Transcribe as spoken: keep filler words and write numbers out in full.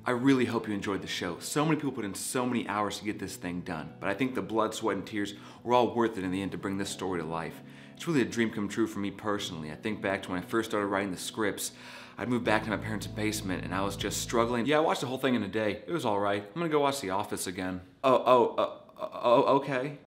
I really hope you enjoyed the show. So many people put in so many hours to get this thing done, but I think the blood, sweat, and tears were all worth it in the end to bring this story to life. It's really a dream come true for me personally. I think back to when I first started writing the scripts. I'd moved back to my parents' basement and I was just struggling. Yeah, I watched the whole thing in a day. It was all right. I'm gonna go watch The Office again. Oh, oh, uh, oh, okay.